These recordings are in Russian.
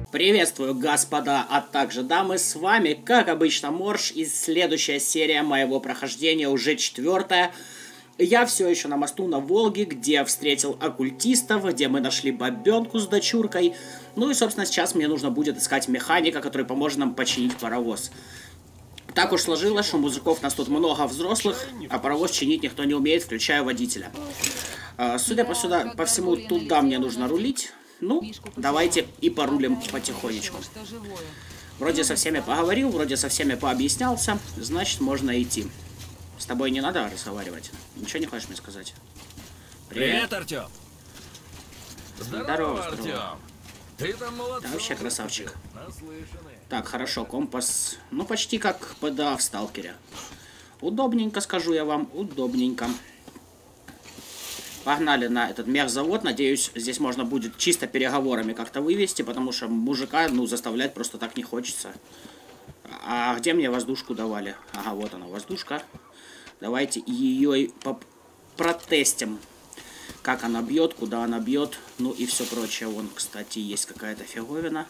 Приветствую, господа, а также дамы, с вами, как обычно, Морж, и следующая серия моего прохождения, уже 4-я. Я все еще на мосту на Волге, где встретил оккультистов, где мы нашли бабенку с дочуркой. Ну и, собственно, сейчас мне нужно будет искать механика, который поможет нам починить паровоз. Так уж сложилось, что мужиков нас тут много взрослых, а паровоз чинить никто не умеет, включая водителя. Судя по всему, туда мне нужно рулить. Ну, давайте и порулим потихонечку. Вроде со всеми поговорил, вроде со всеми пообъяснялся, значит, можно идти. С тобой не надо разговаривать? Ничего не хочешь мне сказать? Привет, Артем! Здорово, Артем! Ты там молодцом. Да, вообще красавчик. Так, хорошо, компас. Ну, почти как ПДА в Сталкере. Удобненько, скажу я вам, удобненько. Погнали на этот мехзавод. Надеюсь, здесь можно будет чисто переговорами как-то вывести, потому что мужика, ну, заставлять просто так не хочется. А где мне воздушку давали? Ага, вот она, воздушка. Давайте ее протестим. Как она бьет, куда она бьет, ну и все прочее. Вон, кстати, есть какая-то фиговина.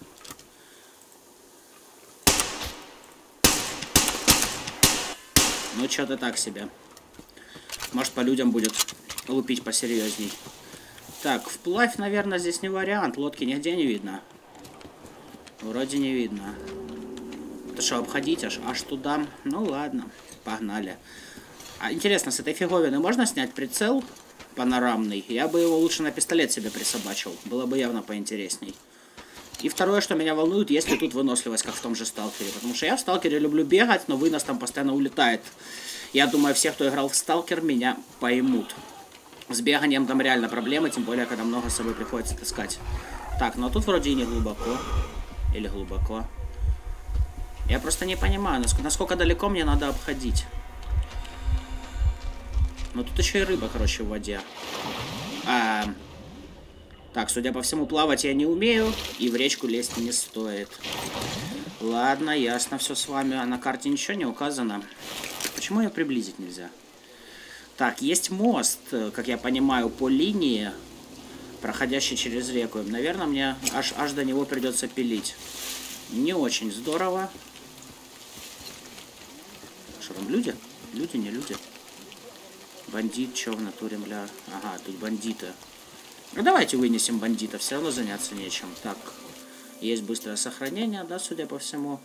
Ну, что-то так себе. Может, по людям будет лупить посерьезней. Так, вплавь, наверное, здесь не вариант. Лодки нигде не видно. Вроде не видно. Это что, обходить аж туда? Ну, ладно, погнали. А интересно, с этой фиговины можно снять прицел панорамный? Я бы его лучше на пистолет себе присобачил. Было бы явно поинтересней. И второе, что меня волнует, есть ли тут выносливость, как в том же Сталкере. Потому что я в Сталкере люблю бегать, но вынос там постоянно улетает. Я думаю, все, кто играл в Сталкер, меня поймут. С беганием там реально проблемы, тем более, когда много с собой приходится таскать. Так, но тут вроде и не глубоко. Или глубоко. Я просто не понимаю, насколько далеко мне надо обходить. Но тут еще и рыба, короче, в воде. Так, судя по всему, плавать я не умею, и в речку лезть не стоит. Ладно, ясно все с вами. А на карте ничего не указано. Почему ее приблизить нельзя? Так, есть мост, как я понимаю, по линии, проходящий через реку. Наверное, мне аж до него придется пилить. Не очень здорово. Что там, люди? Люди, не люди. Бандит, что в натуре, бля? Ага, тут бандиты. Ну, давайте вынесем бандита, все равно заняться нечем. Так, есть быстрое сохранение, да, судя по всему.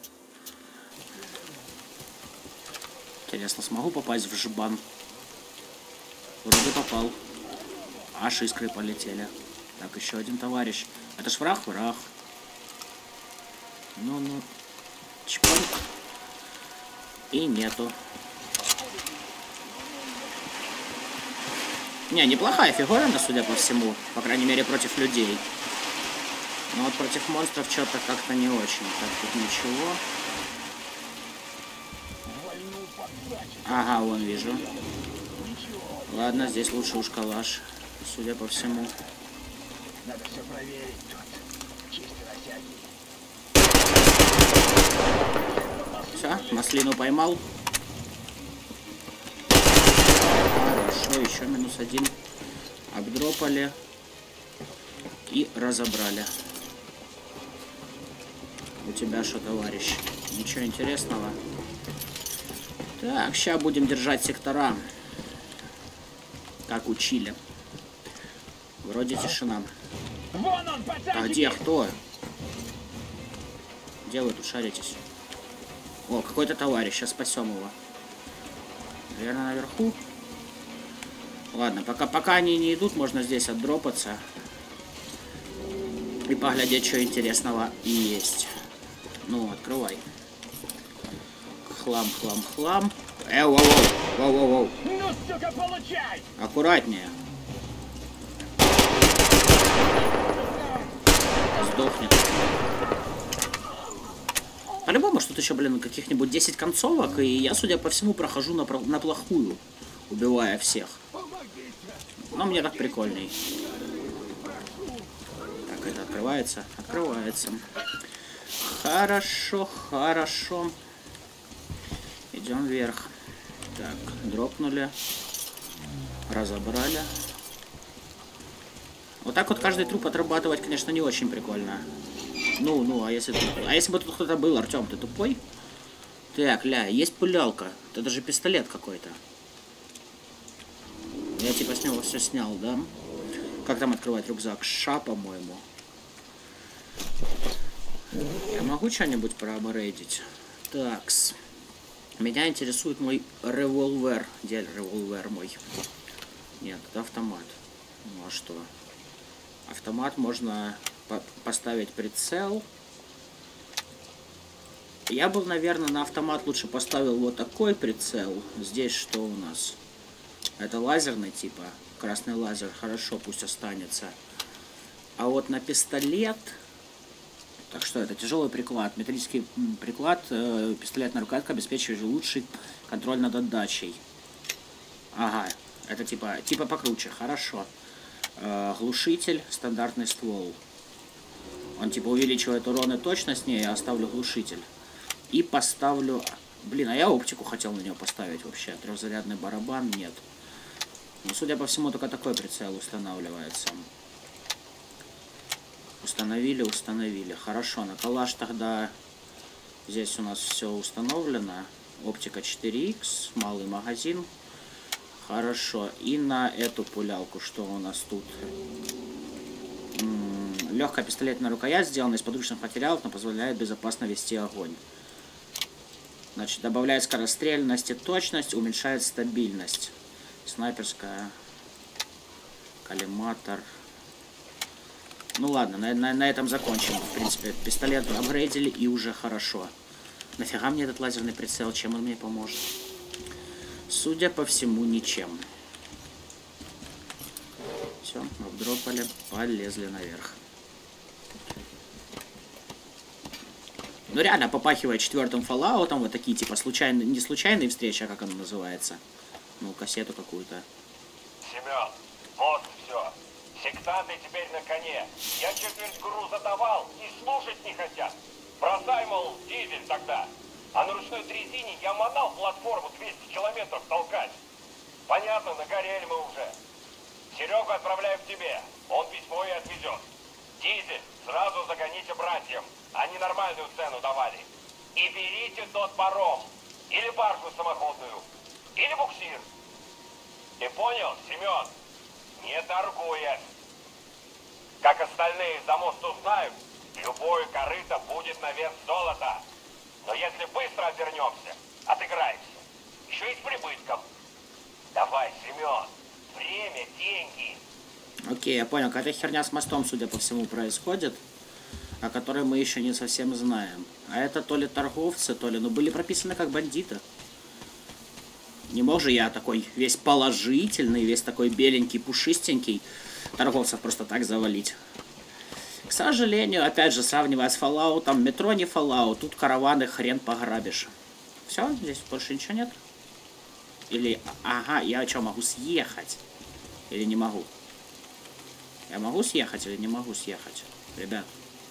Интересно, смогу попасть в жбан? Вроде попал. Аж искры полетели. Так, еще один товарищ. Это ж враг? Враг. Ну. Чпонь. И нету. Не, неплохая фиговина, судя по всему. По крайней мере, против людей. Но вот против монстров что-то как-то не очень. Так, тут ничего. Ага, вон вижу. Ладно, здесь лучше уж калаш, судя по всему. Надо все проверить тут. Все, маслину поймал. Хорошо, еще -1. Обдропали. И разобрали. У тебя что, товарищ? Ничего интересного. Так, сейчас будем держать сектора. Как учили. Вроде тишина. А где кто? Где вы тут шаритесь? О, какой-то товарищ. Сейчас спасем его. Наверное, наверху. Ладно, пока они не идут, можно здесь отдропаться. И поглядеть, что интересного есть. Ну, открывай. Хлам. Воу. Ну, сука, получай! Аккуратнее. Сдохнет. По-любому, что-то еще, блин, каких-нибудь 10 концовок, и я, судя по всему, прохожу на плохую, убивая всех. Но мне так прикольней. Так, это открывается? Открывается. Хорошо. Идем вверх. Так, дропнули. Разобрали. Вот так вот каждый труп отрабатывать, конечно, не очень прикольно. Ну, а если бы тут кто-то был, Артем, ты тупой? Так, ля, есть пулялка. Это даже пистолет какой-то. Я типа с него все снял, да? Как там открывать рюкзак? Ша, по-моему. Я могу что-нибудь проапгрейдить? Такс. Меня интересует мой револьвер. Где револьвер мой? Нет, это автомат. Ну а что? Автомат можно поставить прицел. Я бы, наверное, на автомат лучше поставил вот такой прицел. Здесь что у нас? Это лазерный типа. Красный лазер. Хорошо, пусть останется. А вот на пистолет... Так что это тяжелый приклад. Металлический приклад. Пистолетная рукоятка обеспечивает лучший контроль над отдачей. Ага. Это типа покруче. Хорошо. Глушитель. Стандартный ствол. Он типа увеличивает урон и точность. Не, я оставлю глушитель. И поставлю... Блин, а я оптику хотел на него поставить вообще. Трехзарядный барабан нет. Но, судя по всему, только такой прицел устанавливается. Установили. Хорошо, на калаш тогда... Здесь у нас все установлено. Оптика 4х, малый магазин. Хорошо. И на эту пулялку, что у нас тут? Легкая пистолетная рукоять, сделана из подручных материалов, но позволяет безопасно вести огонь. Значит, добавляет скорострельность и точность, уменьшает стабильность. Снайперская. Коллиматор. Ну ладно, на этом закончим. В принципе, пистолет апгрейдили и уже хорошо. Нафига мне этот лазерный прицел? Чем он мне поможет? Судя по всему, ничем. Все, обдропали, полезли наверх. Ну реально попахивает 4-м Fallout'ом, вот такие типа случайные, не случайные встречи, а как оно называется. Ну, кассету какую-то. Семен, вот все. Сектанты теперь на коне. Я четверть груза давал и слушать не хотят. Бросай, мол, дизель тогда. А на ручной дрезине я мотал платформу 200 километров толкать. Понятно, нагорели мы уже. Серегу отправляю к тебе. Он письмо и отвезет. Дизель сразу загоните братьям. Они нормальную цену давали. И берите тот паром. Или баржу самоходную. Или буксир. Ты понял, Семен? Не торгуясь. Как остальные за мост узнают, любое корыто будет на вес золота. Но если быстро обернемся, отыграемся. Еще и с прибытком. Давай, Семен. Время, деньги. Окей, я понял. Какая-то херня с мостом, судя по всему, происходит, о которой мы еще не совсем знаем. А это то ли торговцы, то ли... Ну, были прописаны как бандиты. Не мог же я такой весь положительный, весь такой беленький, пушистенький торговцев просто так завалить. К сожалению, опять же, сравнивая с Fallout, метро не Fallout, тут караваны хрен пограбишь. Все, здесь больше ничего нет? Или... Ага, я что, могу съехать? Или не могу? Я могу съехать или не могу съехать? Ребят.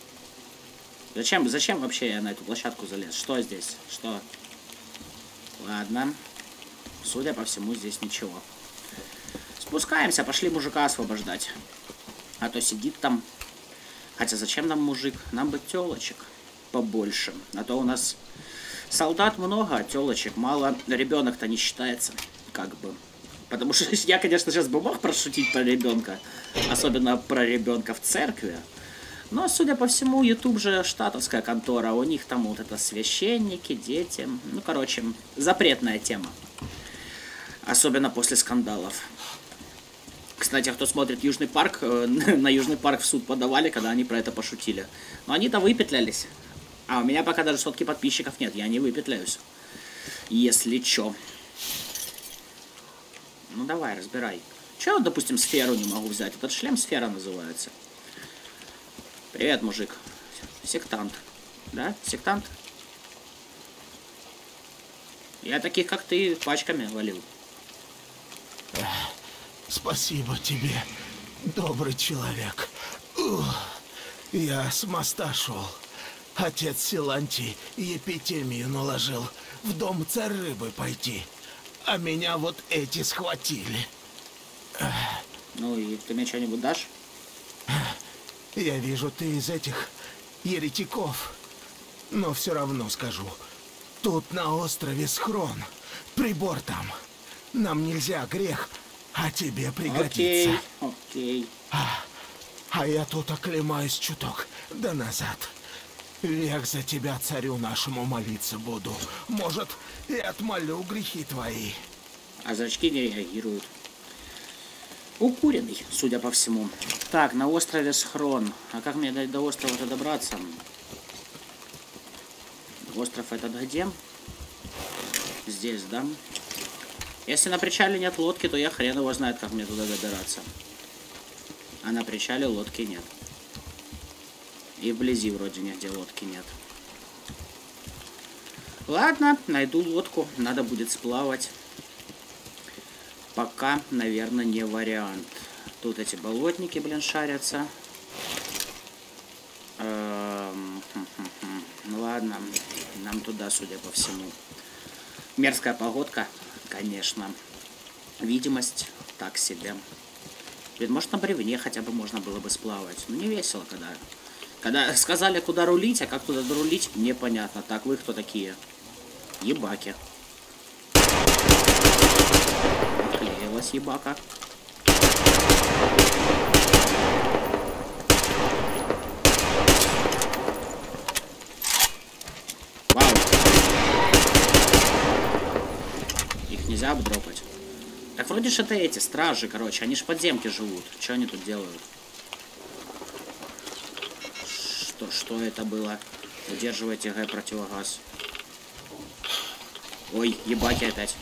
Зачем вообще я на эту площадку залез? Что здесь? Что? Ладно. Судя по всему, здесь ничего. Спускаемся, пошли мужика освобождать. А то сидит там. Хотя зачем нам мужик? Нам бы телочек побольше. А то у нас солдат много, а телочек мало. Ребенок-то не считается. Как бы. Потому что я, конечно, сейчас бы мог прошутить про ребенка. Особенно про ребенка в церкви. Но, судя по всему, YouTube же штатовская контора. У них там вот это священники, дети. Ну, короче, запретная тема. Особенно после скандалов. Кстати, кто смотрит Южный парк, на Южный парк в суд подавали, когда они про это пошутили. Но они-то выпетлялись. А у меня пока даже сотки подписчиков нет, я не выпетляюсь. Если чё. Ну давай, разбирай. Чё я, допустим, сферу не могу взять? Этот шлем сфера называется. Привет, мужик. Сектант. Да? Сектант? Я таких, как ты, пачками валил. Спасибо тебе, добрый человек. Я с моста шел. Отец Силантий епитемию наложил в дом царь рыбы пойти. А меня вот эти схватили. Ну и ты мне что-нибудь дашь? Я вижу, ты из этих, еретиков. Но все равно скажу. Тут на острове схрон. Прибор там. Нам нельзя грех, а тебе пригодится. Окей. А я тут оклемаюсь чуток, да назад. Век за тебя, царю нашему, молиться буду. Может, и отмолю грехи твои. А зрачки не реагируют. Укуренный, судя по всему. Так, на острове Схрон. А как мне до острова-то добраться? Остров этот где? Здесь, да? Если на причале нет лодки, то я хрен его знает, как мне туда добираться. А на причале лодки нет. И вблизи вроде нигде лодки нет. Ладно, найду лодку. Надо будет сплавать. Пока, наверное, не вариант. Тут эти болотники, блин, шарятся. Ну ладно, нам туда, судя по всему. Мерзкая погодка, конечно. Видимость так себе. Блин, может на бревне хотя бы можно было бы сплавать. Ну не весело, когда сказали, куда рулить, а как туда дорулить, непонятно. Так, вы кто такие? Ебаки. Отклеилась ебака. Вау. Их нельзя обдропать. Так вроде ж это эти стражи, короче. Они ж в подземке живут. Что они тут делают? Что это было? Удерживайте Г противогаз. Ой, ебаки опять.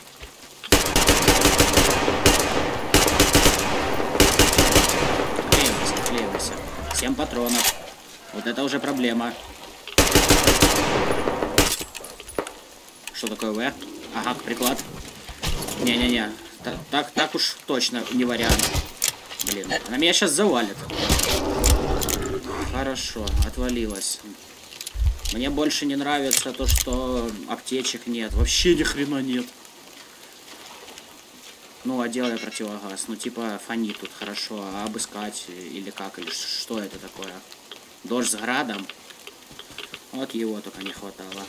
Клеивайся. 7 патронов. Вот это уже проблема. Что такое В? Ага, приклад. Не-не-не. Так уж точно не вариант. Блин, она меня сейчас завалит. Хорошо, отвалилась. Мне больше не нравится то, что аптечек нет. Вообще ни хрена нет. Ну, а делай противогаз. Ну, типа, фонит тут хорошо. А обыскать или как? Или что это такое? Дождь с градом? Вот его только не хватало.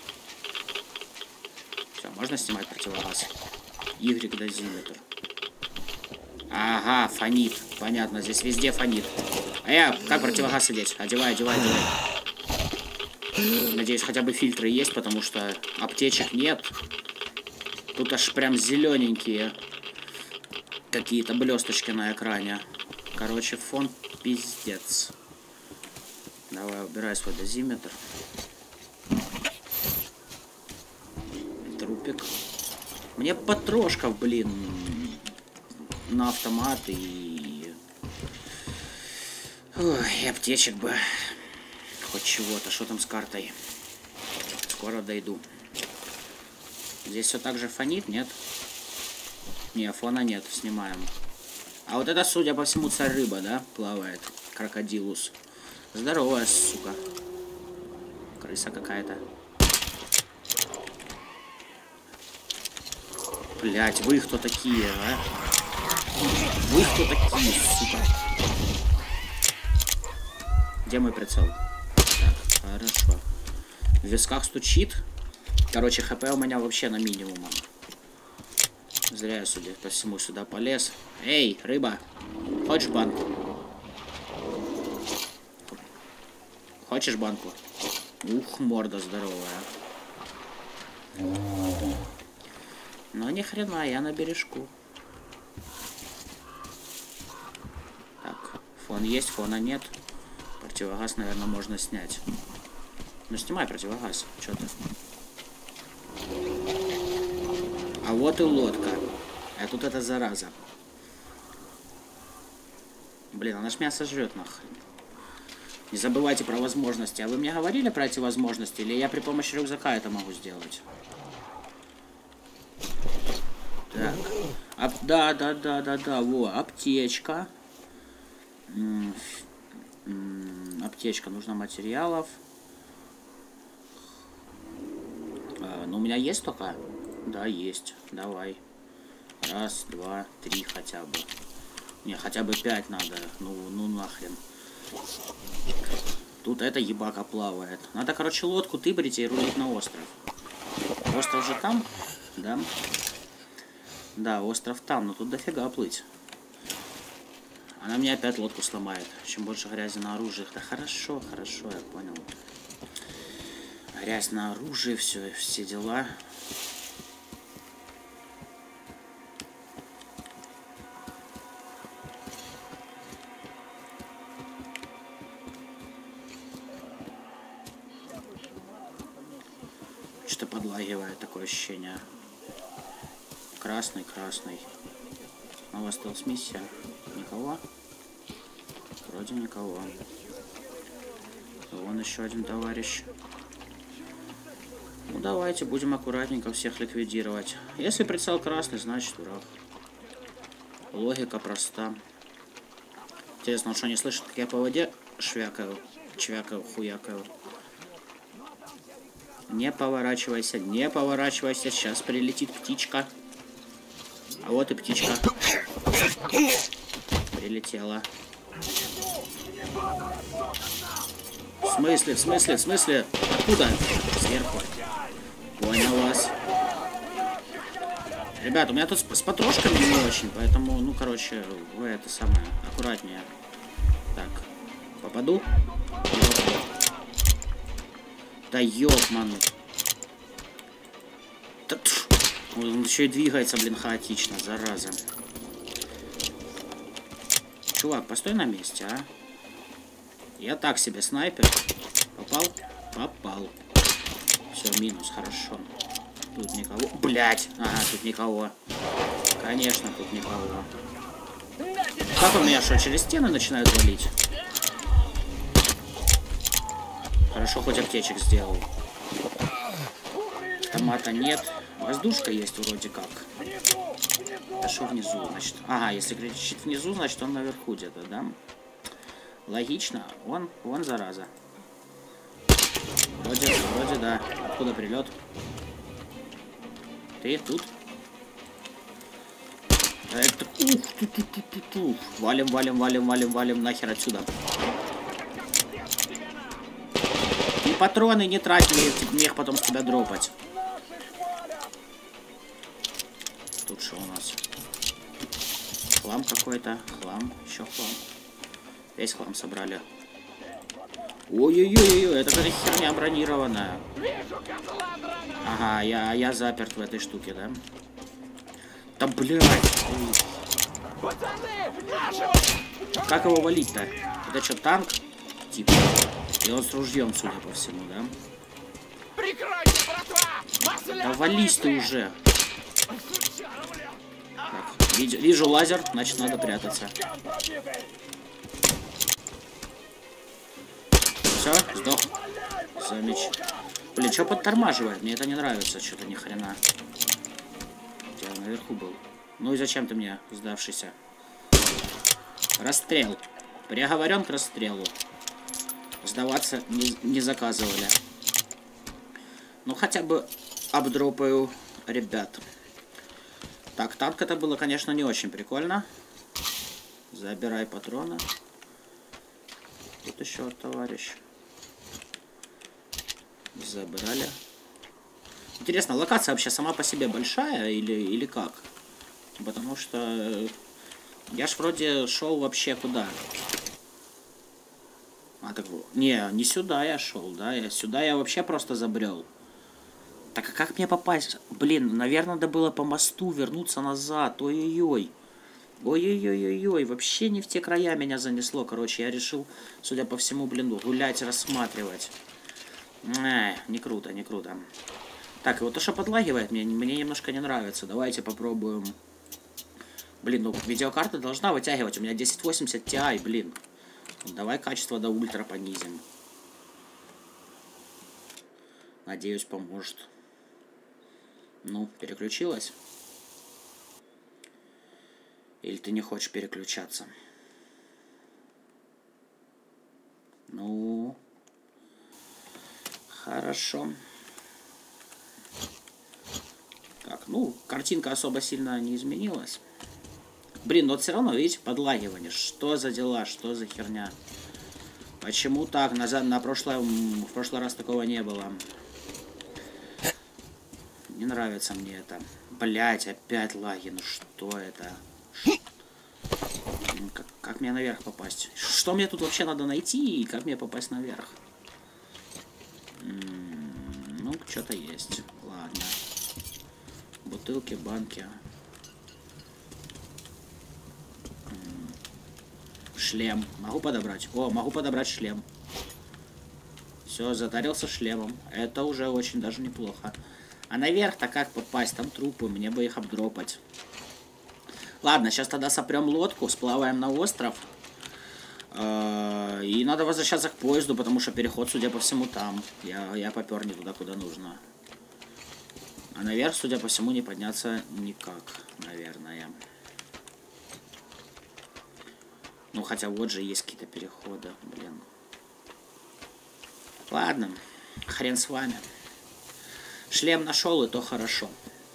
Все, можно снимать противогаз? Y-дозиметр. Ага, фонит. Понятно, здесь везде фонит. А я как противогаз одеть? Одевай. Надеюсь, хотя бы фильтры есть, потому что аптечек нет. Тут аж прям зелененькие какие-то блесточки на экране. Короче, фон пиздец. Давай, убирай свой дозиметр. Трупик. Мне патрошков, блин, на автомат и... Ой, и аптечек бы. Хоть чего-то. Что там с картой? Скоро дойду. Здесь все так же фонит, нет? Не, фона нет, снимаем. А вот это, судя по всему, царь-рыба, да, плавает? Крокодилус. Здоровая, сука. Крыса какая-то. Блять, вы кто такие, а? Вы кто такие, сука? Где мой прицел? Так, хорошо. В висках стучит. Короче, ХП у меня вообще на минимуме. Зря я, судя по всему, сюда полез. Эй, рыба! Хочешь банку? Хочешь банку? Ух, морда здоровая. Но ни хрена, я на бережку. Так, фон есть, фона нет. Противогаз, наверное, можно снять. Ну, снимай противогаз. Чё ты? А вот и лодка. А тут эта зараза. Блин, она ж меня сожрет нахрен. Не забывайте про возможности. А вы мне говорили про эти возможности? Или я при помощи рюкзака это могу сделать? Так. Да. Во, аптечка. Аптечка. Нужно материалов. Ну, у меня есть только? Да, есть. Давай. 1, 2, 3 хотя бы. Не, хотя бы 5 надо. Ну нахрен. Тут эта ебака плавает. Надо, короче, лодку тыбрить и рулить на остров. Остров же там? Да? Да, остров там, но тут дофига плыть. Она мне опять лодку сломает. Чем больше грязи на оружии. Да хорошо, хорошо, я понял. Грязь на оружии, все дела. Что-то подлагивает, такое ощущение. Красный, красный. А у вас осталась миссия. Никого? Вроде никого. Вон еще один товарищ. Ну давайте будем аккуратненько всех ликвидировать. Если прицел красный, значит враг. Логика проста. Интересно, он что, не слышит, как я по воде швякаю, чвякаю, хуякаю? Не поворачивайся, не поворачивайся. Сейчас прилетит птичка. А вот и птичка. Прилетела. В смысле, в смысле, в смысле? Откуда? Сверху. Понял вас. Ребят, у меня тут с патрошками не очень, поэтому, ну, короче, вы это самое, аккуратнее. Так, попаду? Не попаду. Да ёбман. Да, он еще и двигается, блин, хаотично, зараза. Чувак, постой на месте, а. Я так себе снайпер. Попал? Попал. Все, минус, хорошо. Тут никого. Блять! Ага, тут никого. Конечно, тут никого. Как он меня что, через стены начинает валить? Хорошо, хоть аптечек сделал. Томата нет. Воздушка есть вроде как. А что внизу, значит? Ага, если кричит внизу, значит он наверху где-то, да? Логично. Вон зараза. Вроде да. Откуда прилет? Ты тут? Это... Ух, валим нахер отсюда. И патроны не трать, мне их потом с тебя дропать. Тут что у нас? Хлам какой-то. Хлам. Еще хлам. Весь хлам собрали. Ой-ой-ой-ой, это какая-то херня бронированная. Ага, я заперт в этой штуке, да? Да блядь! Как его валить-то? Это что, танк? Типа. И он с ружьем, судя по всему, да? Да вались ты уже! Так, вижу лазер, значит надо прятаться. Все, сдох. Замечательно. Блин, что подтормаживает? Мне это не нравится, что-то ни хрена. Я наверху был. Ну и зачем ты мне, сдавшийся? Расстрел. Приговорен к расстрелу. Сдаваться не заказывали. Ну хотя бы обдропаю ребят. Так, танк это было, конечно, не очень прикольно. Забирай патроны. Тут еще товарищ. Забрали. Интересно, локация вообще сама по себе большая или как? Потому что я ж вроде шел вообще куда? А так не сюда я шел, да? Сюда я вообще просто забрел. Так а как мне попасть? Блин, наверное, надо было по мосту вернуться назад. Ой-ой-ой. Ой-ой-ой-ой-ой. Вообще не в те края меня занесло. Короче, я решил, судя по всему, блин, гулять, рассматривать. Не круто, не круто. Так, и вот то, что подлагивает, мне немножко не нравится. Давайте попробуем. Блин, ну видеокарта должна вытягивать. У меня 1080 Ti, блин. Давай качество до ультра понизим. Надеюсь, поможет. Ну, переключилась? Или ты не хочешь переключаться? Ну... Хорошо. Так, ну, картинка особо сильно не изменилась. Блин, но вот все равно, видите, подлагивание. Что за дела, что за херня? Почему так? В прошлый раз такого не было. Не нравится мне это. Блять, опять лаги. Ну что это? Как мне наверх попасть? Что мне тут вообще надо найти и как мне попасть наверх? Ну, что-то есть. Ладно. Бутылки, банки. Шлем. Могу подобрать? О, могу подобрать шлем. Все, затарился шлемом. Это уже очень даже неплохо. А наверх-то как попасть? Там трупы, мне бы их обдропать. Ладно, сейчас тогда сопрем лодку, сплаваем на остров. И надо возвращаться к поезду, потому что переход, судя по всему, там. Я попер не туда, куда нужно. А наверх, судя по всему, не подняться никак, наверное. Ну, хотя вот же есть какие-то переходы, блин. Ладно, хрен с вами. Шлем нашел, и то хорошо.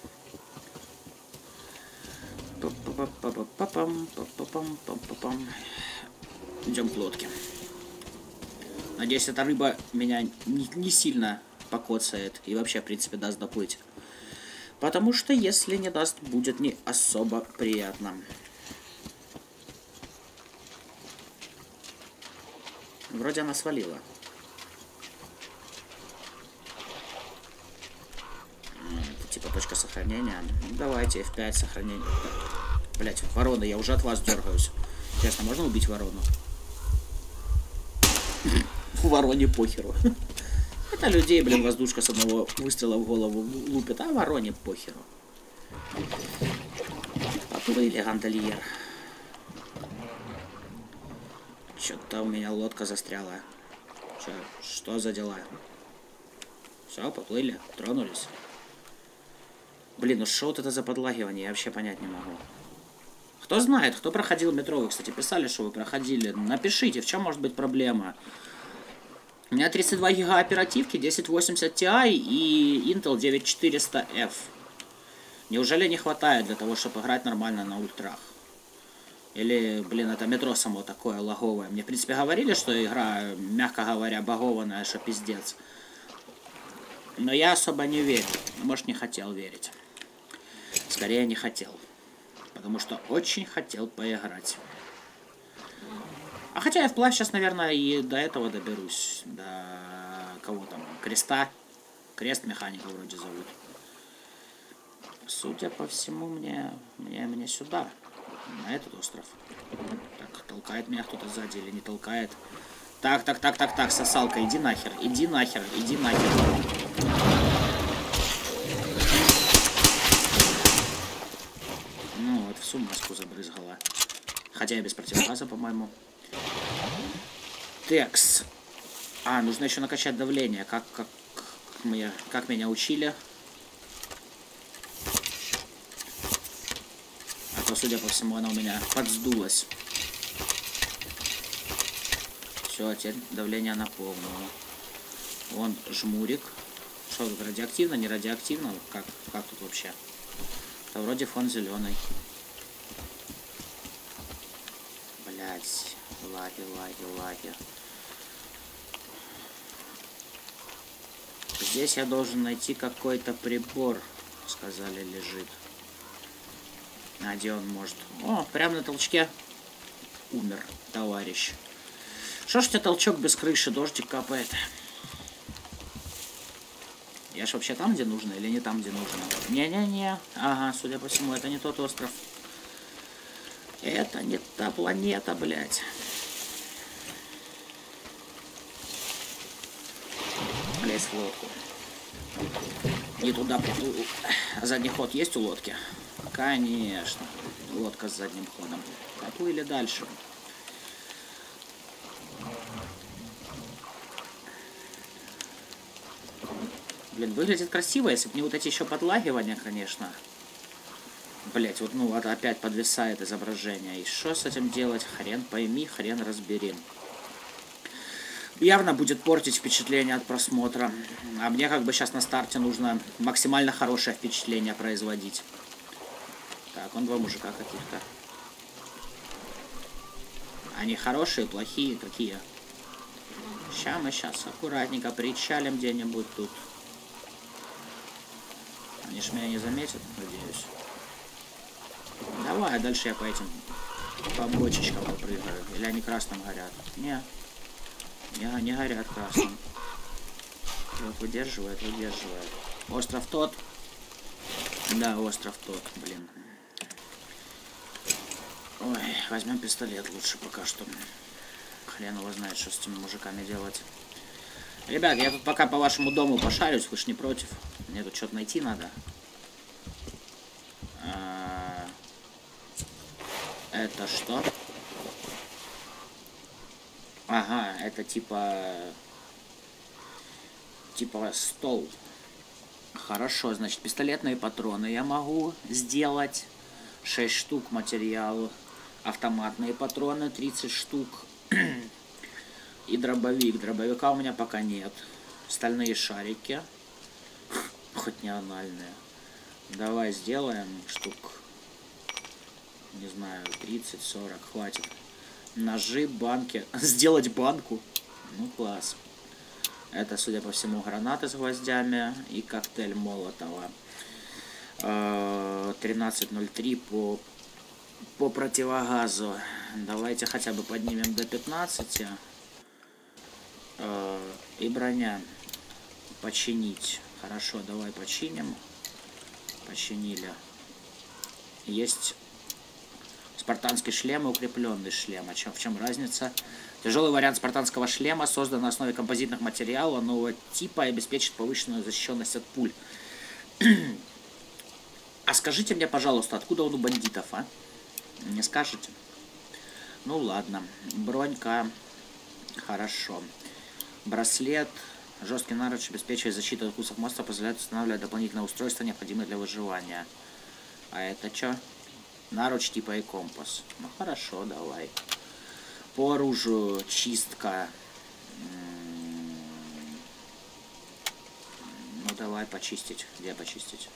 Идем к лодке. Надеюсь, эта рыба меня не сильно покоцает и вообще, в принципе, даст доплыть. Потому что, если не даст, будет не особо приятно. Вроде она свалила. Типа точка сохранения. Ну, давайте F5 сохранение. Блять, ворона, я уже от вас дергаюсь. Честно, можно убить ворону? Вороне похеру. Это людей, блин, воздушка с одного выстрела в голову лупит, а вороне похеру. Поплыли, гондольер. Что-то у меня лодка застряла. Что за дела? Все, поплыли, тронулись. Блин, ну что вот это за подлагивание, я вообще понять не могу. Кто знает, кто проходил метро, вы, кстати, писали, что вы проходили. Напишите, в чем может быть проблема. У меня 32 гига оперативки, 1080 Ti и Intel 9400F. Неужели не хватает для того, чтобы играть нормально на ультрах? Или, блин, это метро само такое лаговое. Мне, в принципе, говорили, что игра, мягко говоря, багованная, что пиздец. Но я особо не верю. Может, не хотел верить. Скорее, не хотел. Потому что очень хотел поиграть. А хотя я вплавь сейчас, наверное, и до этого доберусь. До кого там? Креста. Крест механика вроде зовут. Судя по всему, мне сюда. На этот остров. Так, толкает меня кто-то сзади или не толкает? Так, сосалка, иди нахер, иди нахер, иди нахер. Ну вот, всю маску забрызгала. Хотя я без противогаза, по-моему. Текс. А, нужно еще накачать давление. Как меня учили. А то, судя по всему, она у меня подсдулась. Все, теперь давление на полную. Вон жмурик. Что тут, радиоактивно, не радиоактивно? Как тут вообще? Да вроде фон зеленый. Блять, лаги. Здесь я должен найти какой-то прибор, сказали, лежит. А где он может? О, прямо на толчке умер товарищ. Что ж у тебя толчок без крыши, дождик капает? Я ж вообще там, где нужно, или не там, где нужно? Не-не-не. Ага, судя по всему, это не тот остров. Это не та планета, блядь. Лезь в лодку. Не туда приплыл. Задний ход есть у лодки? Конечно. Лодка с задним ходом. Поплыли дальше. Блин, выглядит красиво, если бы не вот эти еще подлагивания, конечно. Блять, вот ну опять подвисает изображение. И что с этим делать? Хрен пойми, хрен разбери. Явно будет портить впечатление от просмотра. А мне как бы сейчас на старте нужно максимально хорошее впечатление производить. Так, вон два мужика каких-то. Они хорошие, плохие, какие? Мы сейчас аккуратненько причалим где-нибудь тут. Они ж меня не заметят, надеюсь. Давай, дальше я по этим по бочечкам попрыгаю. Или они красным горят? Не горят красным. Вот выдерживает. Остров тот. Да, остров тот, блин. Ой, возьмем пистолет лучше пока что. Хрен его знает, что с этими мужиками делать. Ребят, я тут пока по вашему дому пошарюсь, вы ж не против. Мне тут что-то найти надо. Это что? Ага, это типа стол. Хорошо, значит, пистолетные патроны я могу сделать. 6 штук материала. Автоматные патроны 30 штук. И дробовик. Дробовика у меня пока нет. Стальные шарики. Хоть не анальные. Давай сделаем штук, не знаю, 30-40. Хватит. Ножи, банки. Сделать банку. Ну, класс. Это, судя по всему, гранаты с гвоздями и коктейль Молотова. 13.03 по противогазу. Давайте хотя бы поднимем до 15. И броня. Починить. Хорошо, давай починим. Починили. Есть спартанский шлем и укрепленный шлем. В чем разница? Тяжелый вариант спартанского шлема создан на основе композитных материалов нового типа и обеспечит повышенную защищенность от пуль. А скажите мне, пожалуйста, откуда он у бандитов, а? Не скажете? Ну ладно. Бронька. Хорошо. Браслет. Жесткий наруч обеспечивает защиту от укусов монстров, позволяет устанавливать дополнительное устройство, необходимое для выживания. А это что? Наруч типа и компас. Ну хорошо, давай. По оружию чистка. Ну давай почистить. Где почистить?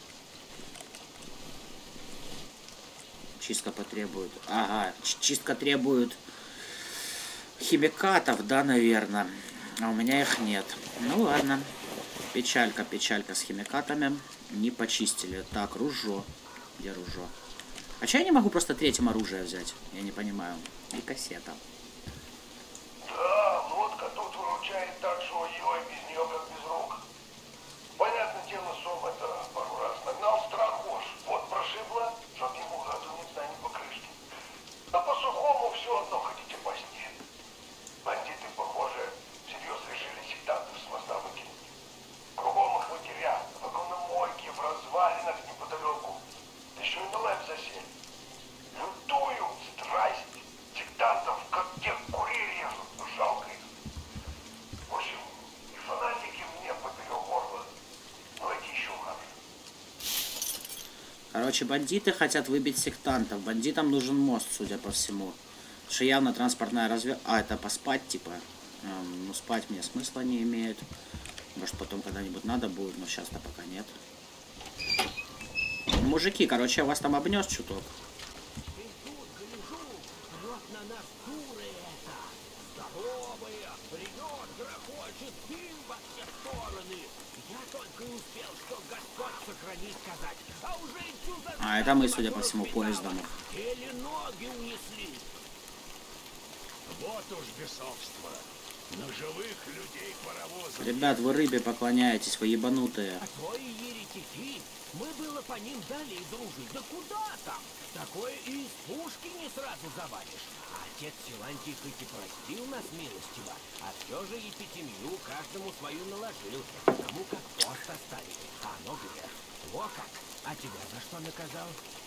Чистка потребует. Ага, чистка требует химикатов, да, наверное. А у меня их нет. Ну ладно. Печалька с химикатами. Не почистили. Так, ружье. Где ружье? А чё я не могу просто третьим оружие взять? Я не понимаю. И кассета. Да, лодка тут выручает так, что ой, без нее как без рук. Понятное дело, Сом это пару раз нагнал страхош. Вот прошибло, чтоб ему гаду ни дна, ни покрышки. А по сухому все одно хотите по сне. Бандиты, похоже, всерьез решили сектантов с моста выкинуть. Кругом их матеря, вагономойки в развалинах неподалеку. Еще и на лэп засели. Лютую страсть сектантов, как тех курей режут, жалко их. В общем, и фанатики мне поперек горла, но эти еще хуже. Короче, бандиты хотят выбить сектантов. Бандитам нужен мост, судя по всему. Потому что явно транспортная разведка... А, это поспать, типа. Ну, спать мне смысла не имеет. Может, потом когда-нибудь надо будет, но сейчас-то пока нет. Мужики, короче, я вас там обнес чуток. А, это мы, судя по всему, поездом. Вот уж бесовство. На живых людей паровозом. Ребят, вы рыбе поклоняетесь, вы ебанутые. А твои еретики, мы было по ним дали и дружить. Да куда там? Такое и из пушки не сразу завалишь. А отец Силантий хоть и простил нас милостиво, а все же епитемью каждому свою наложил, потому как пост оставили. А оно грех. Во как! А тебя за что наказал?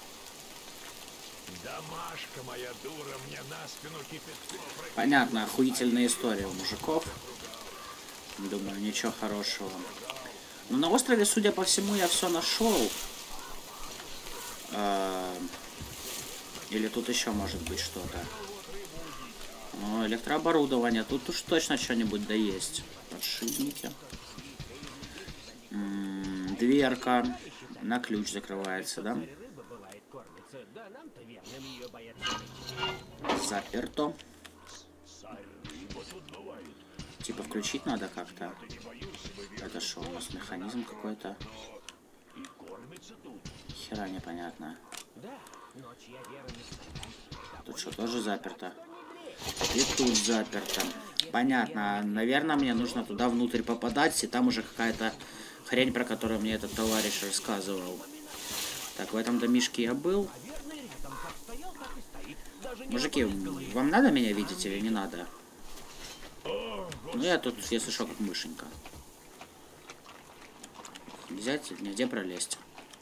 Домашка моя дура мне на спину кипятком. Понятно, охуительная история у мужиков. Думаю, ничего хорошего. Но на острове, судя по всему, я все нашел. Или тут еще может быть что-то. Ну, электрооборудование. Тут уж точно что-нибудь да есть. Подшипники. Дверка. На ключ закрывается, да? Заперто. Типа включить надо как-то. Это что, у нас механизм какой-то? Хера непонятно. Тут что, тоже заперто? И тут заперто. Понятно. Наверное, мне нужно туда внутрь попадать, и там уже какая-то хрень, про которую мне этот товарищ рассказывал. Так, в этом домишке я был. Мужики, вам надо меня видеть или не надо? Ну, я тут, если что, как мышенька. Взять, нигде пролезть.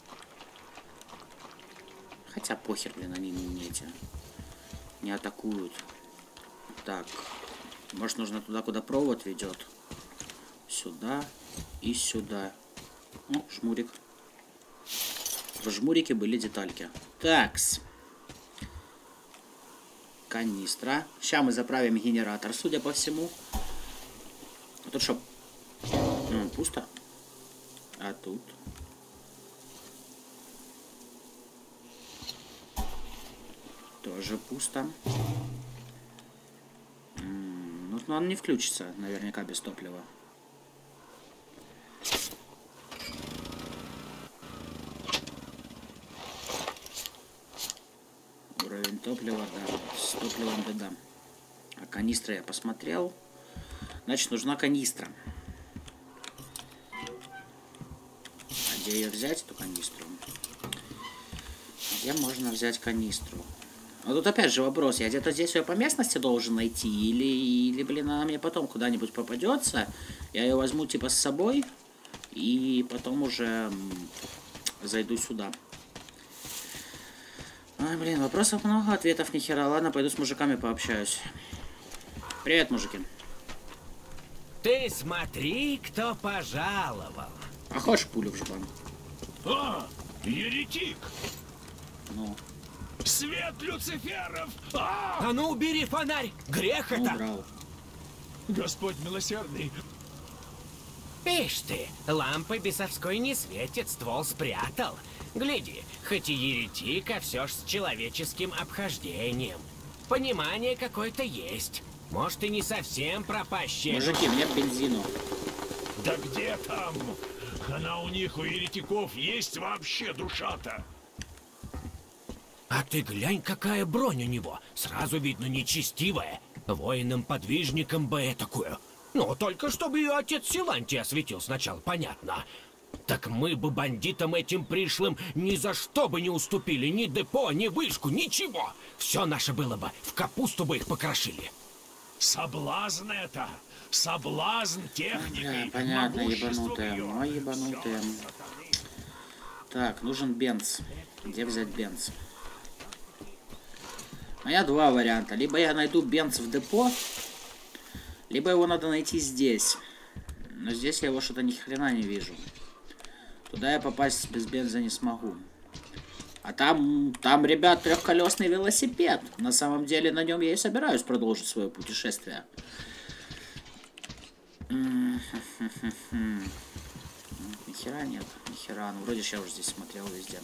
Хотя похер, блин, они не атакуют. Так, может, нужно туда, куда провод ведет. Сюда и сюда. Ну, шмурик. В жмурике были детальки. Такс. Канистра. Сейчас мы заправим генератор, судя по всему. А тут что? Пусто. А тут? Тоже пусто. Ну, он не включится, наверняка, без топлива. Уровень топлива, да. С топливом беда. А канистра я посмотрел. Значит, нужна канистра. А где ее взять, эту канистру? Где можно взять канистру? А тут опять же вопрос. Я где-то здесь ее по местности должен найти? Или, блин, она мне потом куда-нибудь попадется? Я ее возьму типа с собой. И потом уже зайду сюда. Ой, блин, вопросов много, ответов ни хера. Ладно, пойду с мужиками пообщаюсь. Привет, мужики. Ты смотри, кто пожаловал. А хочешь пулю в жбан? А, еретик! Ну. Свет Люциферов! А ну убери фонарь! Грех это! Убрал. Господь милосердный! Ишь ты, лампы бесовской не светит, ствол спрятал. Гляди, хоть и еретик, а все ж с человеческим обхождением. Понимание какое-то есть. Может, и не совсем пропащее. Мужики, мне бензину. Да где там? Она у них, у еретиков, есть вообще душа-то? А ты глянь, какая бронь у него. Сразу видно нечестивая. Воинам-подвижникам бы этакую. Ну, только чтобы ее отец Силантий осветил сначала, понятно. Так мы бы бандитам этим пришлым ни за что бы не уступили. Ни депо, ни вышку, ничего. Все наше было бы. В капусту бы их покрошили. Соблазн это! Соблазн техникой! Да, понятно, могуществом ебанутые. ее. Ой, ебанутые. Так, нужен бенз. Где взять бенз? У меня два варианта. Либо я найду бенз в депо, либо его надо найти здесь. Но здесь я его что-то ни хрена не вижу. Туда я попасть без бенза не смогу. А там, ребят, трехколесный велосипед. На самом деле на нем я и собираюсь продолжить свое путешествие. Нихера нет, нихера. Ну, вроде я уже здесь смотрел везде.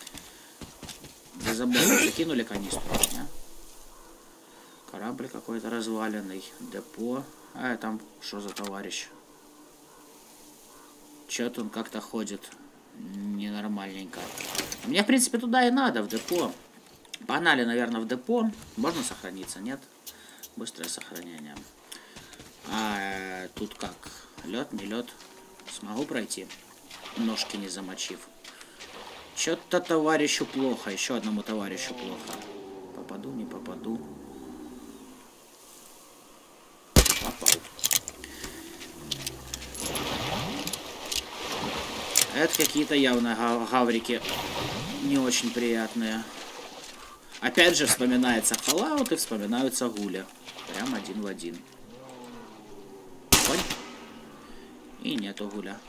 За забор закинули канистру, да? Корабль какой-то разваленный. Депо. А там что за товарищ? Чё-то он как-то ходит ненормальненько. Мне, в принципе, туда и надо, в депо. Погнали, наверное, в депо. Можно сохраниться, нет? Быстрое сохранение. А тут как? Лед, не лед. Смогу пройти, ножки не замочив. Чё-то товарищу плохо. Еще одному товарищу плохо. Попаду, не попаду. Попал. Это какие-то явно гаврики не очень приятные. Опять же вспоминается Fallout и вспоминаются гули. Прям один в один. Конь. И нету гуля.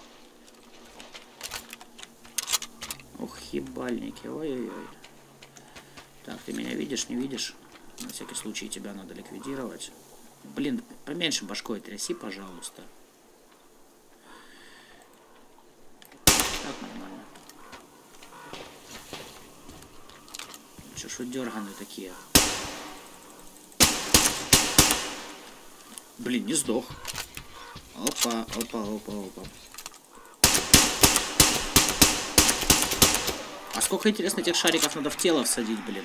Ух, ебальники. Ой-ой-ой. Так, ты меня видишь, не видишь? На всякий случай тебя надо ликвидировать. Блин, поменьше башкой тряси, пожалуйста. Так, нормально. Чё ж вы дерганые такие? Блин, не сдох. Опа, опа, опа, опа. А сколько, интересно, этих шариков надо в тело всадить, блин?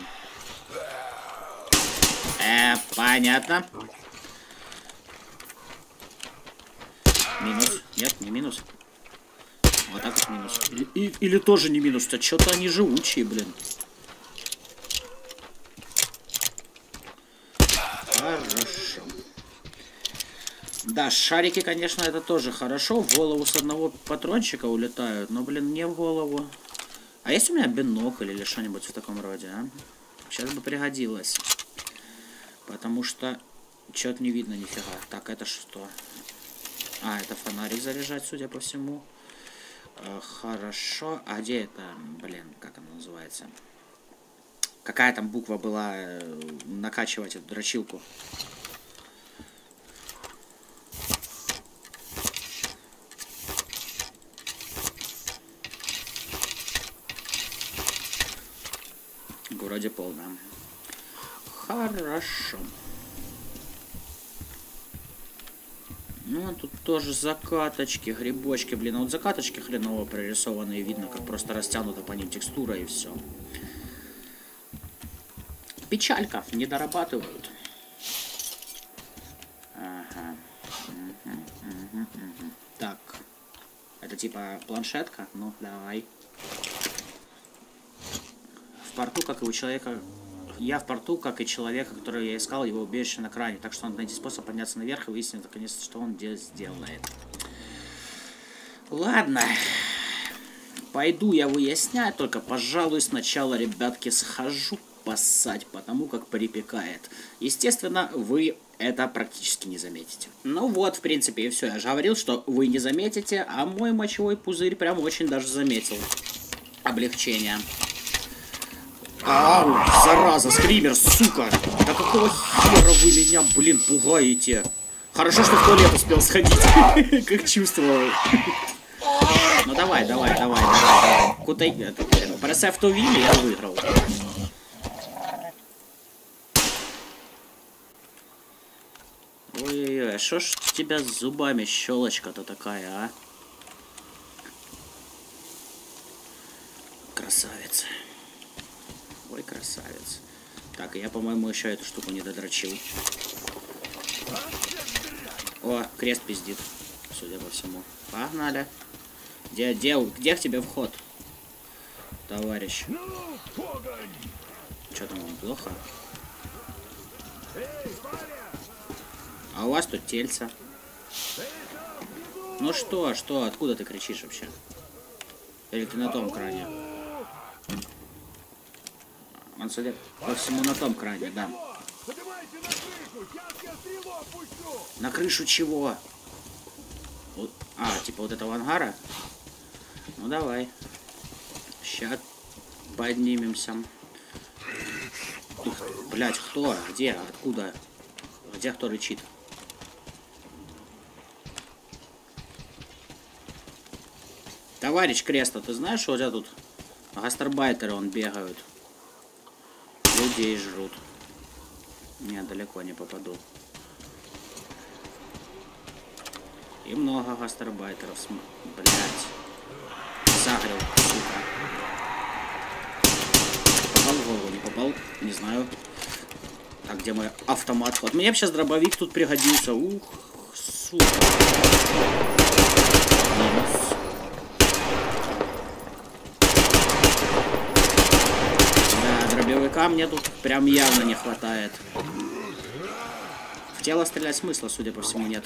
Понятно. Минус. Нет, не минус. Вот так вот минус. Или тоже не минус. А что-то они живучие, блин. Хорошо. Да, шарики, конечно, это тоже хорошо. В голову с одного патрончика улетают. Но, блин, не в голову. А есть у меня бинокль или что-нибудь в таком роде, а? Сейчас бы пригодилось. Потому что что-то не видно нифига. Так, это что? А, это фонарик заряжать, судя по всему. Хорошо. А где это? Блин, как она называется? Какая там буква была накачивать эту дрочилку? Вроде полная. Хорошо. Ну, а тут тоже закаточки, грибочки. Блин, а вот закаточки хреново прорисованные. Видно, как просто растянута по ним текстура и все. Печалька. Не дорабатывают. Ага. Так. Это типа планшетка? Ну, давай. В порту, как и у человека... Я в порту, как и человека, которого я искал, его убежище на кране. Так что надо найти способ подняться наверх и выяснить, наконец, что он здесь сделает. Ладно. Пойду я выяснять, только, пожалуй, сначала, ребятки, схожу поссать, потому как припекает. Естественно, вы это практически не заметите. Ну вот, в принципе, и все. Я же говорил, что вы не заметите, а мой мочевой пузырь прям очень даже заметил. Облегчение. Ау, зараза, скример, сука! Да какого хера вы меня, блин, пугаете? Хорошо, что в туалет успел сходить. Как чувствовал. Ну давай. Кутай. Пресс to win, я выиграл. Ой-ой-ой, шо ж у тебя с зубами щелочка-то такая, а? Красавец. Ой, красавец. Так, я, по-моему, еще эту штуку не додрочил. О, крест пиздит, судя по всему. Погнали. Где к тебе вход, товарищ? Что там, он плохо? А у вас тут тельца. Ну что, откуда ты кричишь вообще? Или ты на том кране? Он, судя по всему, на том кране, да. На крышу чего? А, типа вот этого ангара? Ну давай. Сейчас поднимемся. Блять, кто? Где? Откуда? Где кто рычит? Товарищ Креста, ты знаешь, что у тебя тут гастарбайтеры бегают? Людей жрут. Не, далеко не попаду. И много гастарбайтеров. Блять. Загрел, сука. Попал в голову, не попал? Не знаю. А где мой автомат? Вот мне бы сейчас дробовик тут пригодился. Ух, сука. Минус. Дробовика мне тут прям явно не хватает. В тело стрелять смысла, судя по всему, нет.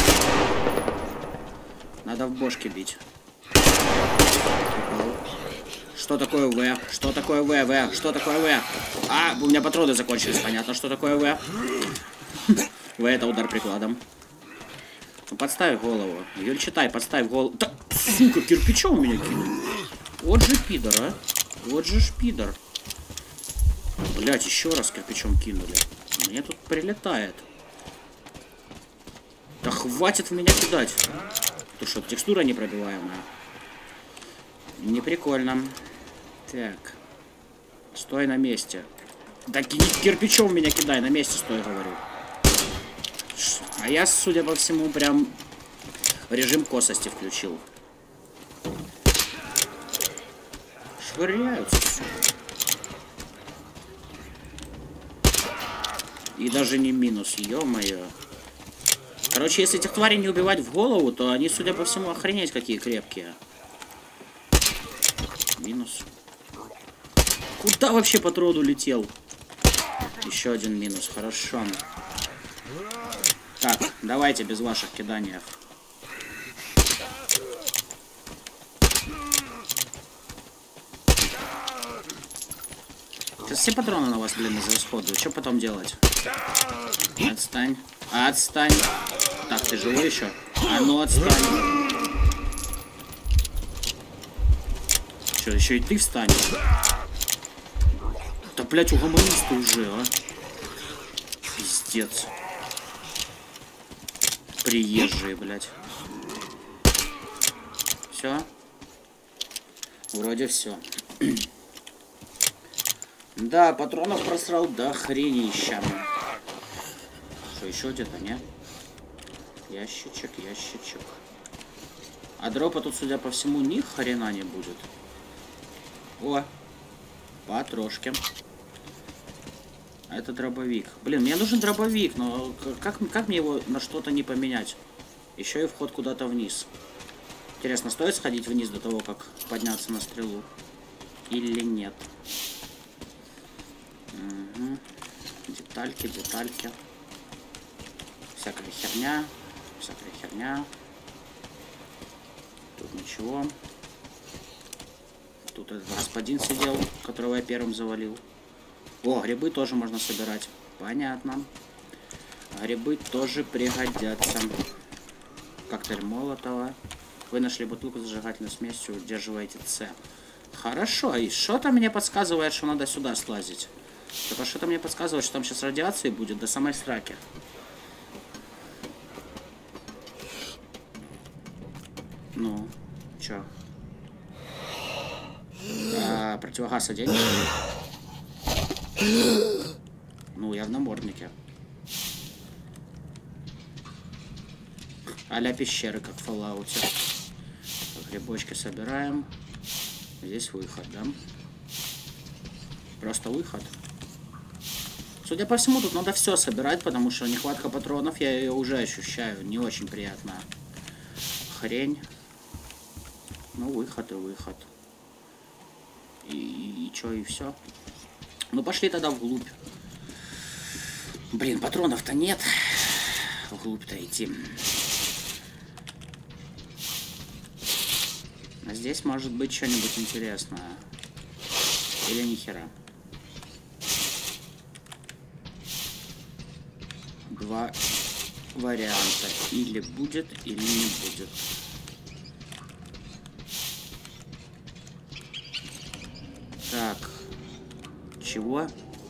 Надо в бошки бить. Что такое В? Что такое В? Что такое В? А, у меня патроны закончились, понятно, что такое В. В это удар прикладом. Ну, подставь голову. Юль, читай, подставь голову. Да, сука, кирпичом меня кинул. Вот же пидор, а. Вот же ж пидор. Блять, еще раз кирпичом кинули. Мне тут прилетает. Да хватит в меня кидать. Ты что, текстура непробиваемая? Не прикольно. Так. Стой на месте. Да кирпичом в меня кидай, на месте стой, говорю. А я, судя по всему, прям Режим косости включил. Швыряются. И даже не минус, ё-моё. Короче, если этих тварей не убивать в голову, то они, судя по всему, охренеть какие крепкие. Минус. Куда вообще патрон улетел? Еще один минус, хорошо. Так, давайте без ваших киданий. Сейчас все патроны на вас, блин, израсходуют. Что потом делать? Отстань. Отстань. Так, ты живой еще? А ну отстань. Что, еще и ты встанешь? Да, блядь, угомонись ты уже, а. Пиздец. Приезжие, блядь. Все? Вроде все. Да, патронов просрал до хренища. Что, еще где-то, не? Ящичек, ящичек. А дропа тут, судя по всему, ни хрена не будет. О, потрошки. Это дробовик. Блин, мне нужен дробовик, но как мне его на что-то не поменять? Еще и вход куда-то вниз. Интересно, стоит сходить вниз до того, как подняться на стрелу? Или нет? Угу. Детальки, детальки. Всякая херня. Всякая херня. Тут ничего. Тут этот господин сидел, которого я первым завалил. О, грибы тоже можно собирать. Понятно. Грибы тоже пригодятся. Коктейль Молотова. Вы нашли бутылку с зажигательной смесью, удерживаете С. Хорошо, и что-то мне подсказывает, что надо сюда слазить. Только что-то мне подсказывает, что там сейчас радиации будет до самой сраки. Ну, чё? Противогаз одень. Ну, я в наморднике. А-ля пещеры, как в Fallout. Грибочки собираем. Здесь выход, да? Просто выход. Судя по всему, тут надо все собирать, потому что нехватка патронов, я ее уже ощущаю. Не очень приятная хрень. Ну, выход и выход. И чё, и все. Ну, пошли тогда вглубь. Блин, патронов-то нет. Вглубь-то идти. А здесь может быть что-нибудь интересное. Или ни хера. Два варианта. Или будет, или не будет. Так. Чего?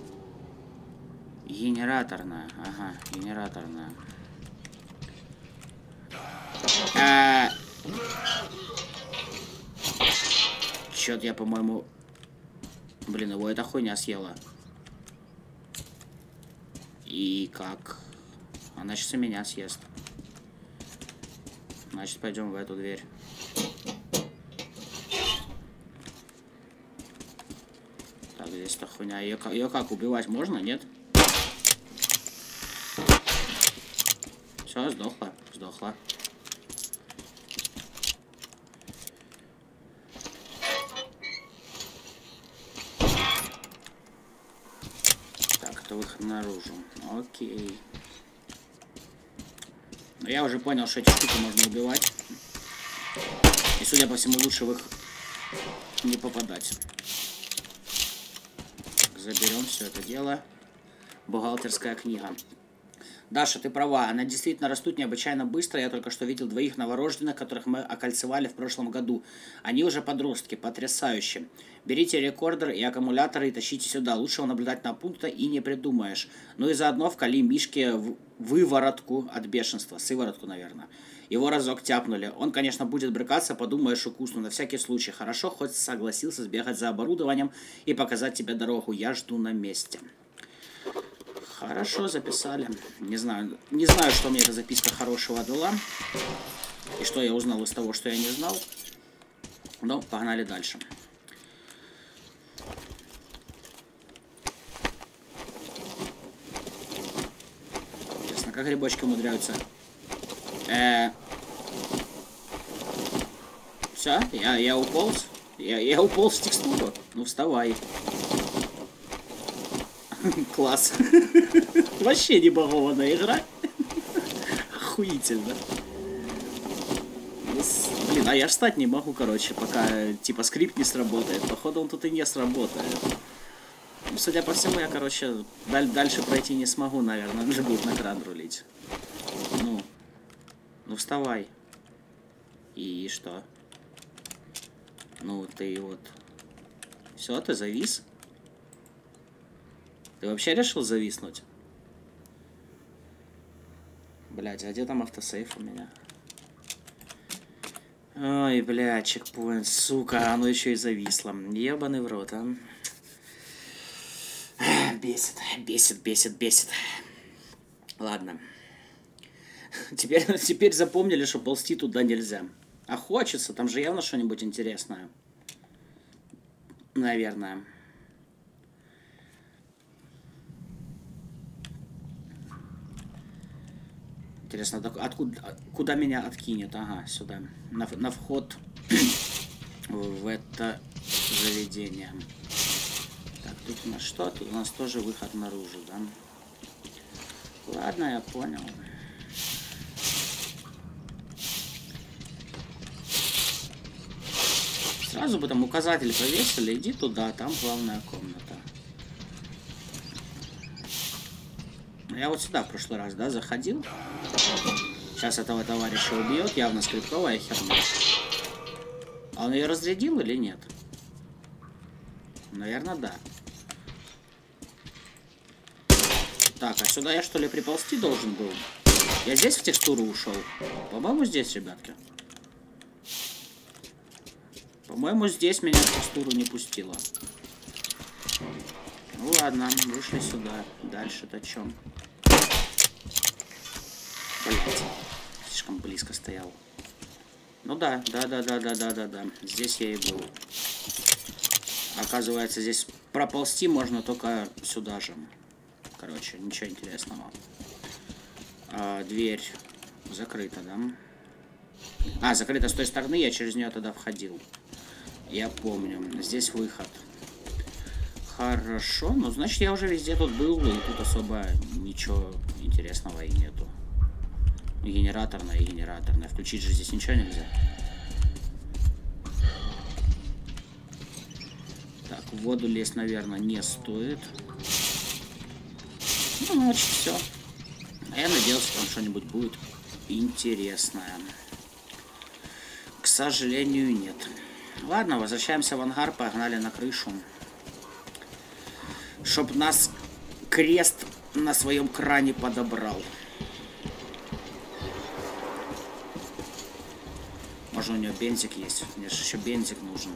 Генераторная. Ага, генераторная. Чё-то я, по-моему... Блин, его эта хуйня съела. И как? Она сейчас и меня съест. Значит, пойдем в эту дверь. Так, здесь-то хуйня. Ее как, убивать можно, нет? Все, сдохла. Сдохла. Так, это выход наружу. Окей. Но я уже понял, что эти штуки можно убивать. И, судя по всему, лучше в их не попадать. Так, заберем все это дело. Бухгалтерская книга. Даша, ты права, она действительно растут необычайно быстро. Я только что видел двоих новорожденных, которых мы окольцевали в прошлом году. Они уже подростки, потрясающе. Берите рекордер и аккумуляторы и тащите сюда. Лучшего наблюдательного пункта и не придумаешь. Ну и заодно вкали Мишке выворотку от бешенства. Сыворотку, наверное. Его разок тяпнули. Он, конечно, будет брыкаться, подумаешь, укус, но на всякий случай. Хорошо, хоть согласился сбегать за оборудованием и показать тебе дорогу. Я жду на месте. Хорошо, записали. Не знаю, что мне эта записка хорошего дала. И что я узнал из того, что я не знал. Ну, погнали дальше. Интересно, как грибочки умудряются? Все, я уполз. Я уполз в текстуру. Ну, вставай. Класс. Вообще не багованная игра. Охуительно. Блин, а я ж встать не могу, короче, пока, типа, скрипт не сработает. Походу, он тут и не сработает. Судя по всему, я, короче, дальше пройти не смогу, наверное. Надо будет на кран рулить. Ну, вставай. И что? Ну, ты вот... Все, ты завис? Ты вообще решил зависнуть? Блядь, а где там автосейф у меня? Ой, блядь, чекпоинт, сука, оно еще и зависло. Ебаный в рот, а. Бесит. Ладно. Теперь запомнили, что ползти туда нельзя. А хочется, там же явно что-нибудь интересное. Наверное. Интересно, куда меня откинет? Ага, сюда. На вход в это заведение. Так, тут у нас что? Тут у нас тоже выход наружу, да? Ладно, я понял. Сразу бы там указатель повесили, иди туда, там главная комната. Я вот сюда в прошлый раз, да, заходил. Сейчас этого товарища убьет, явно скриптовая херня. А он ее разрядил или нет? Наверное, да. Так, а сюда я что ли приползти должен был? Я здесь в текстуру ушел? По-моему, здесь, ребятки. По-моему, здесь меня в текстуру не пустило. Ну ладно, вышли сюда. Дальше-то чем? Блять, слишком близко стоял. Ну да. Здесь я и был. Оказывается, здесь проползти можно только сюда же. Короче, ничего интересного. Дверь закрыта, да? А, закрыта с той стороны, я через нее тогда входил. Я помню. Здесь выход. Хорошо, ну значит я уже везде тут был, и тут особо ничего интересного и нету. Генераторная. Включить же здесь ничего нельзя. Так, в воду лезть, наверное, не стоит. Ну, значит, все. А я надеялся, там что-нибудь будет интересное. К сожалению, нет. Ладно, возвращаемся в ангар, погнали на крышу. Чтоб нас крест на своем кране подобрал. Может, у нее бензик есть? Мне же еще бензик нужен.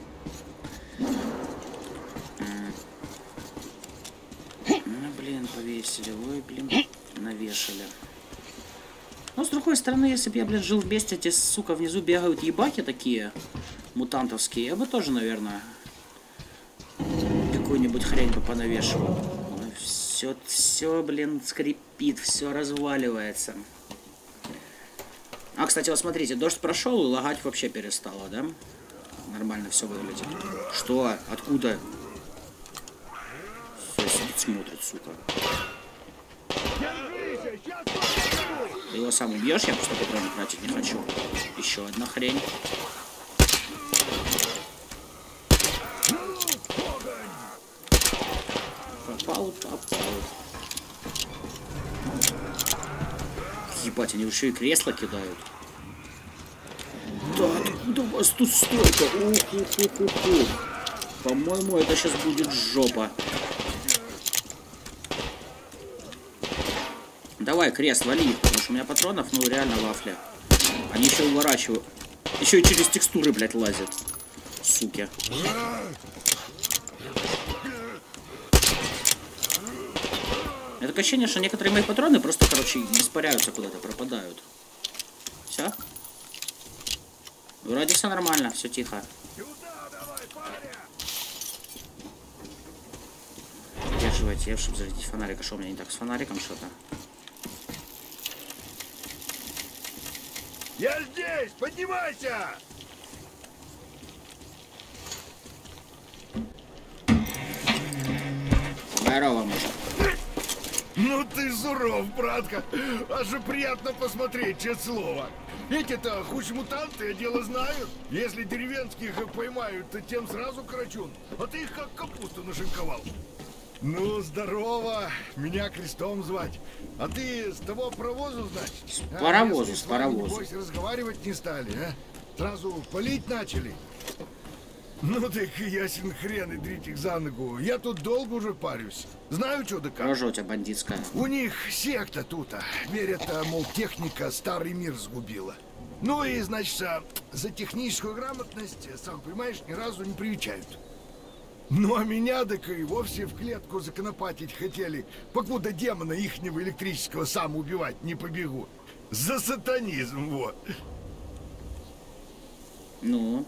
Ну, блин, повесили. Ой, блин, навешали. Но, с другой стороны, если бы я, блин, жил в месте, эти, сука, внизу бегают ебаки такие мутантовские, я бы тоже, наверное, какую-нибудь хрень бы понавешивал. Все, блин, скрипит, все разваливается. А, кстати, вот смотрите, дождь прошел и лагать вообще перестало, да? Нормально все выглядит. Что? Откуда? Все сидит, смотрит, сука. Ты его сам убьешь, я просто патроны тратить не хочу. Еще одна хрень. Попал. Ебать, они еще и кресла кидают. Да, откуда у вас тут столько? Ух. По-моему, это сейчас будет жопа. Давай, крест, вали, потому что у меня патронов, ну, реально вафля. Они еще уворачивают. Еще и через текстуры, блядь, лазят. Суки. У меня такое ощущение, что некоторые мои патроны просто, короче, испаряются куда-то, пропадают. Все? Вроде все нормально, все тихо. Удерживайте, чтобы зарядить фонарик. А что у меня не так с фонариком что-то? Я здесь! Поднимайся! Здорово, мужик. Ну ты суров, братка. Аж приятно посмотреть, честное слово. Эти-то хоть мутанты, дело знают. Если деревенских поймают, то тем сразу карачун. А ты их как капусту нашинковал. Ну, здорово. Меня Крестом звать. А ты с того паровозу, значит? С паровозу, с паровозу. Небось, разговаривать не стали, а? Сразу палить начали. Ну так ясен хрен и дритик за ногу. Я тут долго уже парюсь. Знаю, что да как. Рожа у тебя бандитская. У них секта тут. Верят, мол, техника старый мир сгубила. Ну и, значит, за техническую грамотность, сам понимаешь, ни разу не привечают. Ну а меня так и вовсе в клетку законопатить хотели, покуда демона ихнего электрического сам убивать не побегу. За сатанизм, вот. Ну?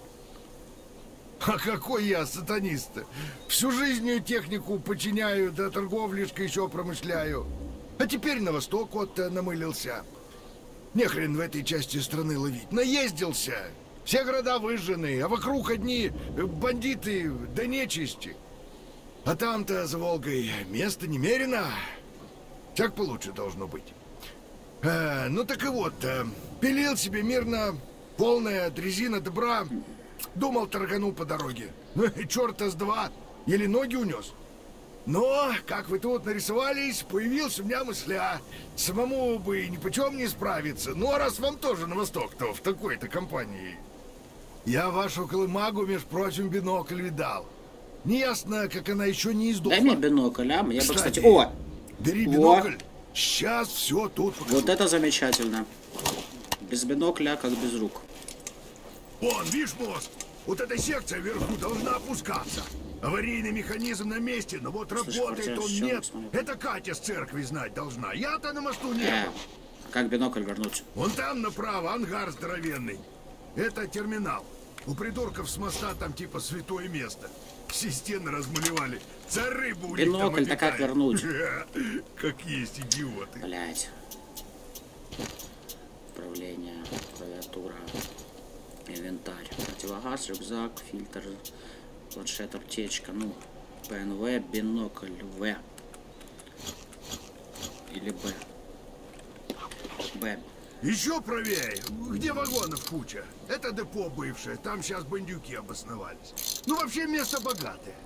А какой я сатанист-то? Всю жизнь технику подчиняю, да торговлишкой еще промышляю. А теперь на восток вот намылился. Нехрен в этой части страны ловить. Наездился. Все города выжжены, а вокруг одни бандиты да нечисти. А там-то за Волгой место немерено. Так получше должно быть. Ну так и вот, пилил себе мирно, полная дрезина добра. Думал, торгану по дороге. Ну и черта с два, еле ноги унес. Но, как вы тут нарисовались, появился у меня мысля. Самому бы ни почем не справиться. Ну, а раз вам тоже на восток-то в такой-то компании. Я вашу колымагу, между прочим, бинокль видал. Неясно, как она еще не издохла. Дай мне бинокль, а? Я бы, кстати... О! Бери бинокль. Сейчас все тут покажу. Вот это замечательно. Без бинокля, как без рук. Вон, видишь мост? Вот эта секция вверху должна опускаться. Аварийный механизм на месте, но вот Слушай, работает он нет. смотрю. Это Катя с церкви знать должна. Я-то на мосту не был. Как бинокль вернуть? Вон там направо ангар здоровенный. Это терминал. У придурков с моста там типа святое место. Все стены размалевали. Царь рыбу у них там Бинокль-то как обитает. вернуть? Как есть идиоты. Блять. Управление, клавиатура, инвентарь, противогаз, рюкзак, фильтр, планшет, аптечка, ну, ПНВ, бинокль, В. Или Б. Б. Еще правее, где вагонов куча. Это депо бывшее, там сейчас бандюки обосновались. Ну вообще место богатое.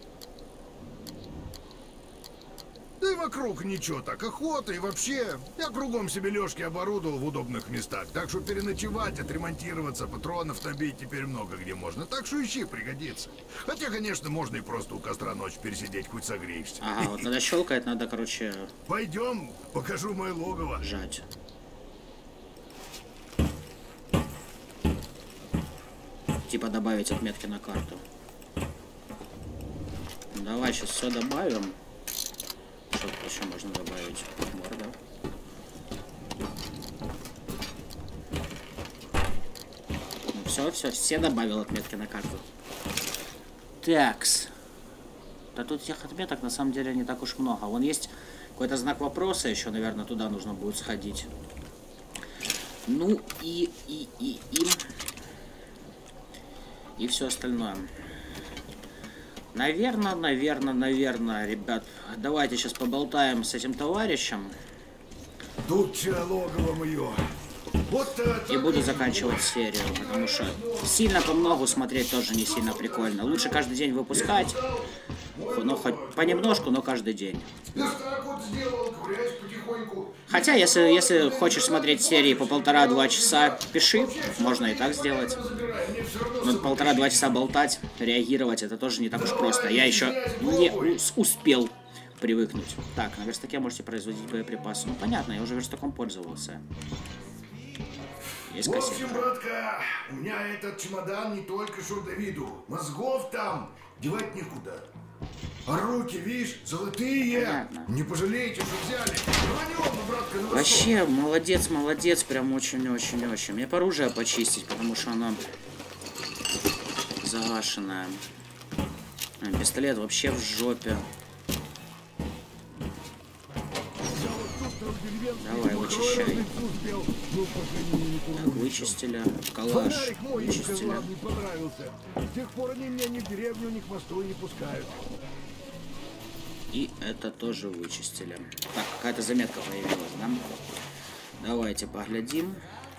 Да и вокруг ничего так, охота и вообще. Я кругом себе лёжки оборудовал в удобных местах. Так что переночевать, отремонтироваться, патронов набить теперь много где можно. Так что ищи, пригодится. Хотя, конечно, можно и просто у костра ночь пересидеть, хоть согреешься. Ага, вот когда щелкает, надо, короче, Пойдем, покажу мое логово. жать. Типа добавить отметки на карту. Давай сейчас все добавим. Что еще можно добавить? Морда. Ну все добавил отметки на карту. Такс. Да тут тех отметок на самом деле не так уж много. Вон есть какой-то знак вопроса еще, наверное, туда нужно будет сходить. Ну и все остальное. Наверное, ребят, давайте сейчас поболтаем с этим товарищем. Тут логово мое. Вот, И буду заканчивать серию, потому что сильно по многу смотреть тоже не сильно прикольно. Лучше каждый день выпускать, ну хоть понемножку, но каждый день. Хотя, если хочешь смотреть серии по 1,5-2 часа, пиши, можно и так сделать. Но 1,5-2 часа болтать, реагировать, это тоже не так уж просто. Я еще не успел привыкнуть. Так, на верстаке можете производить боеприпасы. Ну, понятно, я уже верстаком пользовался. Есть в кассета. общем, братка, у меня этот чемодан не только что до виду. Мозгов там девать некуда. А руки, видишь, золотые. Понятно. Не пожалеете, что взяли. Рванем, братка, на восток. Вообще, молодец, молодец, прям очень-очень-очень. Мне по оружию почистить, потому что оно загашенное. Пистолет вообще в жопе. Давай, вычищай. Так, вычистили. Калаш Фонарик мой им вычистили. козлам не понравился. С тех пор они меня ни в деревню, ни к мосту не пускают. И это тоже вычистили. Так, какая-то заметка появилась, да? Давайте поглядим.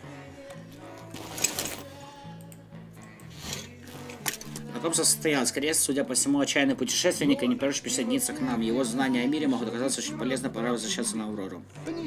В каком состоялся крест, судя по всему, отчаянный путешественник и не прочь присоединиться к нам. Его знания о мире могут оказаться очень полезно, пора возвращаться на Аврору.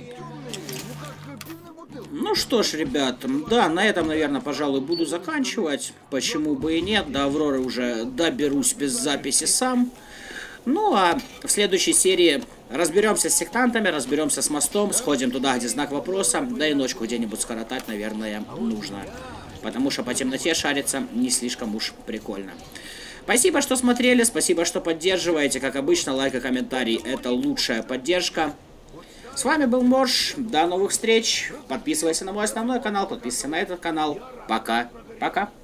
Ну что ж, ребят, да, на этом, наверное, пожалуй, буду заканчивать. Почему бы и нет, до Авроры уже доберусь без записи сам. Ну, а в следующей серии разберемся с сектантами, разберемся с мостом, сходим туда, где знак вопроса, да и ночку где-нибудь скоротать, наверное, нужно. Потому что по темноте шариться не слишком уж прикольно. Спасибо, что смотрели, спасибо, что поддерживаете. Как обычно, лайк и комментарий — это лучшая поддержка. С вами был Морж. До новых встреч. Подписывайся на мой основной канал, подписывайся на этот канал. Пока. Пока.